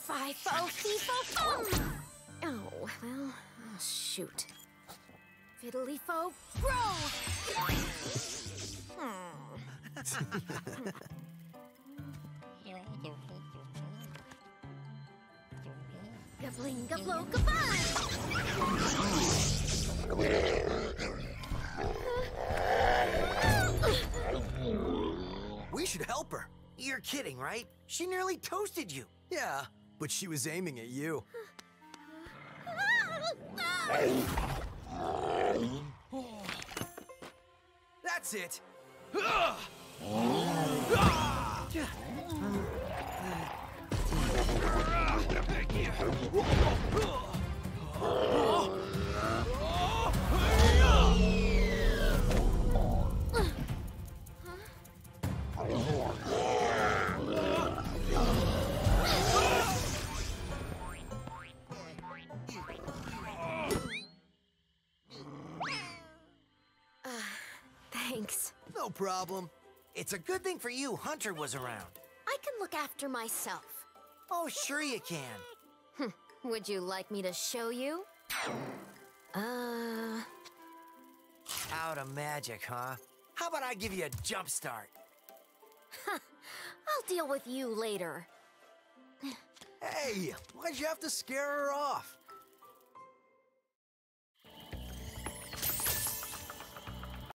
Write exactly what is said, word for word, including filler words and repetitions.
Fi-fo, fee-fo-fum! Oh, well, oh, shoot. Fiddly-fo, bro! Hmm. Gabling, gablo, gabuzz! We should help her. You're kidding, right? She nearly toasted you. Yeah, but she was aiming at you. That's it. Thanks. No problem. It's a good thing for you Hunter was around. I can look after myself. Oh, sure you can. Would you like me to show you? Uh... Out of magic, huh? How about I give you a jump start? I'll deal with you later. Hey, why'd you have to scare her off?